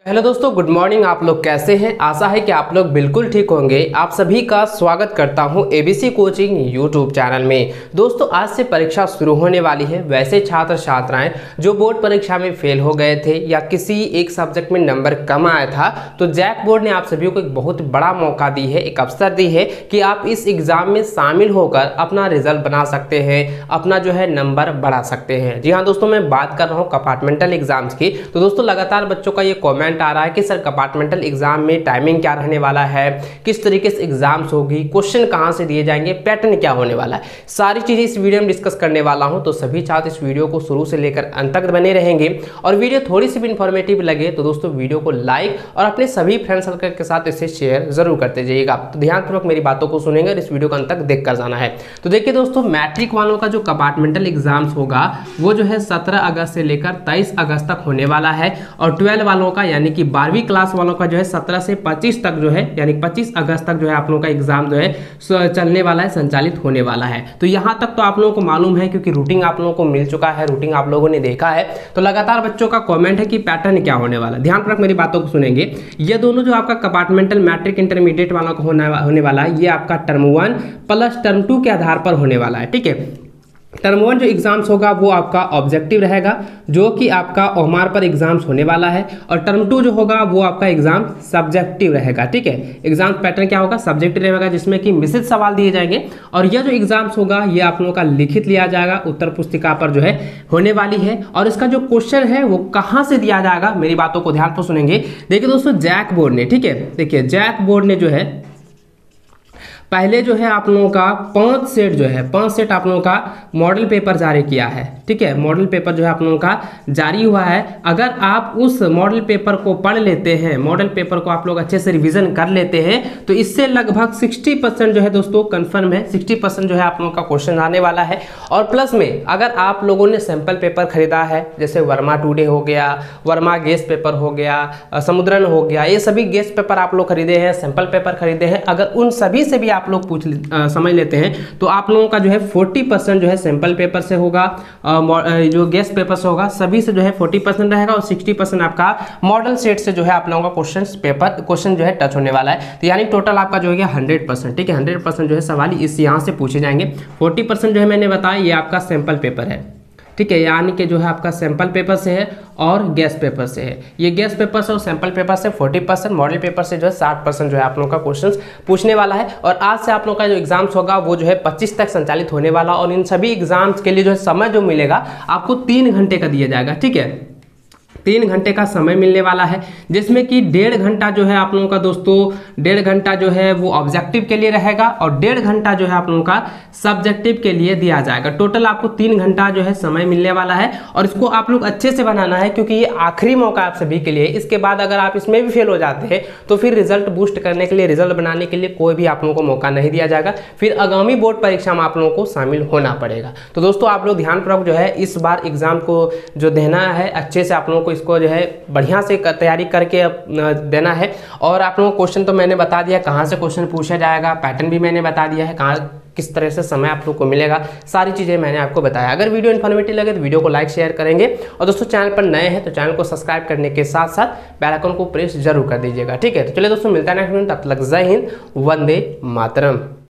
Hello दोस्तों, good morning. आप लोग कैसे हैं? आशा है कि आप लोग बिल्कुल ठीक होंगे। आप सभी का स्वागत करता हूं एबीसी कोचिंग यूट्यूब चैनल में। दोस्तों, आज से परीक्षा शुरू होने वाली है। वैसे छात्र छात्राएं जो बोर्ड परीक्षा में फेल हो गए थे या किसी एक सब्जेक्ट में नंबर कम आया था, तो जैक बोर्ड ने आप सभी को एक बहुत बड़ा मौका दी है, एक अवसर दी है कि आप इस एग्जाम में शामिल होकर अपना रिजल्ट बना सकते हैं, अपना जो है नंबर बढ़ा सकते हैं। जी हाँ दोस्तों, मैं बात कर रहा हूँ कंपार्टमेंटल एग्जाम्स की। तो दोस्तों, लगातार बच्चों का ये कॉमेंट आ रहा है कि सर कंपार्टमेंटल एग्जाम में टाइमिंग क्या रहने वाला है, किस तरीके से एग्जाम्स होगी, क्वेश्चन कहां से दिए जाएंगे, पैटर्न क्या होने वाला है, सारी चीजें इस वीडियो में डिस्कस करने वाला हूं। तो सभी छात्र इस वीडियो को शुरू से लेकर अंत तक बने रहेंगे और वीडियो थोड़ी सी भी इंफॉर्मेटिव लगे तो दोस्तों वीडियो को लाइक और अपने सभी फ्रेंड सर्कल के साथ इसे शेयर जरूर करते जाइएगा। तो ध्यानपूर्वक मेरी बातों को सुनेंगे और इस वीडियो को अंत तक देख कर जाना है। तो देखिए दोस्तों, मैट्रिक वालों का जो कंपार्टमेंटल एग्जाम्स होगा वो जो है 17 अगस्त से लेकर 23 अगस्त तक होने वाला है और 12 वालों का यानी कि 12वीं क्लास वालों का जो है 17 से 25 तक जो है यानी 25 अगस्त तक जो है आप लोगों का एग्जाम जो है चलने वाला है, संचालित होने वाला है। तो यहां तक तो आप लोगों को मालूम है क्योंकि रूटीन आप लोगों को मिल चुका है, रूटीन आप लोगों ने देखा है। तो लगातार बच्चों का कमेंट है कि पैटर्न क्या होने वाला है। ध्यानपूर्वक मेरी बातों को सुनेंगे। ये दोनों जो आपका कंपार्टमेंटल मैट्रिक इंटरमीडिएट वालों का होने वाला है, ये आपका टर्म 1 प्लस टर्म 2 के आधार पर होने वाला है। ठीक है, टर्म 1 जो एग्जाम्स होगा वो आपका ऑब्जेक्टिव रहेगा, जो कि आपका ओमार पर एग्जाम्स होने वाला है, और टर्म 2 जो होगा वो आपका एग्जाम सब्जेक्टिव रहेगा। ठीक है, एग्जाम पैटर्न क्या होगा, सब्जेक्टिव रहेगा, जिसमें कि मिश्रित सवाल दिए जाएंगे और यह जो एग्जाम्स होगा ये आप लोगों का लिखित लिया जाएगा, उत्तर पुस्तिका पर जो है होने वाली है। और इसका जो क्वेश्चन है वो कहाँ से दिया जाएगा, मेरी बातों को ध्यान पर सुनेंगे। देखिए दोस्तों, जैक बोर्ड ने, ठीक है, देखिए जैक बोर्ड ने जो है पहले जो है आप लोगों का 5 सेट आप लोगों का मॉडल पेपर जारी किया है। ठीक है, मॉडल पेपर जो है आप लोगों का जारी हुआ है। अगर आप उस मॉडल पेपर को पढ़ लेते हैं, मॉडल पेपर को आप लोग अच्छे से रिवीजन कर लेते हैं, तो इससे लगभग 60% जो है दोस्तों कंफर्म है, 60% जो है आप लोगों का क्वेश्चन आने वाला है। और प्लस में अगर आप लोगों ने सैंपल पेपर खरीदा है, जैसे वर्मा टुडे हो गया, वर्मा गेस्ट पेपर हो गया, समुद्रन हो गया, ये सभी गेस्ट पेपर आप लोग खरीदे हैं, सैंपल पेपर खरीदे हैं, अगर उन सभी से भी आप लोग समझ लेते हैं तो आप लोगों का जो है 40% जो है सैंपल पेपर से होगा, जो गेस्ट पेपर से होगा, सभी से जो है 40% रहेगा और 60% आपका मॉडल सेट से जो है आप लोगों का क्वेश्चन जो है टच होने वाला है। तो यानी टोटल आपका जो है 100%, ठीक है, 100% जो है सवाल इस यहाँ से पूछे जाएंगे। 40% जो है मैंने बताया ये आपका सैंपल पेपर है। ठीक है, यानी कि जो है आपका सैंपल पेपर से है और गेस्ट पेपर से है। ये गेस्ट पेपर से और सैंपल पेपर से 40%, मॉडल पेपर से जो है 60% जो है आप लोगों का क्वेश्चंस पूछने वाला है। और आज से आप लोगों का जो एग्जाम्स होगा वो जो है 25 तक संचालित होने वाला, और इन सभी एग्जाम्स के लिए जो है समय जो मिलेगा आपको 3 घंटे का दिया जाएगा। ठीक है, 3 घंटे का समय मिलने वाला है, जिसमें कि 1.5 घंटा जो है आप लोगों का दोस्तों 1.5 घंटा जो है वो ऑब्जेक्टिव के लिए रहेगा और 1.5 घंटा जो है आप लोगों का सब्जेक्टिव के लिए दिया जाएगा। टोटल आपको 3 घंटा जो है समय मिलने वाला है और इसको आप लोग अच्छे से बनाना है क्योंकि ये आखिरी मौका आप सभी के लिए। इसके बाद अगर आप इसमें भी फेल हो जाते हैं तो फिर रिजल्ट बूस्ट करने के लिए, रिजल्ट बनाने के लिए कोई भी आप लोगों को मौका नहीं दिया जाएगा, फिर आगामी बोर्ड परीक्षा में आप लोगों को शामिल होना पड़ेगा। तो दोस्तों आप लोग ध्यानपूर्वक जो है इस बार एग्जाम को जो देना है अच्छे से आप लोगों को इसको जो है बढ़िया से तैयारी करके देना है। और आप लोगों को क्वेश्चन तो मैंने बता दिया, कहाँ से क्वेश्चन पूछा जाएगा, पैटर्न भी मैंने बता दिया है, कहाँ किस तरह से समय आप लोग को मिलेगा, सारी चीज़ें मैंने आपको बताया। अगर वीडियो इन्फॉर्मेटिव लगे तो वीडियो को लाइक शेयर करेंगे और दोस्तों चैनल पर नए हैं तो चैनल को सब्सक्राइब करने के साथ साथ बेल आइकन को प्रेस जरूर कर दीजिएगा। ठीक है, तो चलिए दोस्तों मिलता है नेक्स्ट वीडियो, तब तक जय हिंद, वंदे मातरम।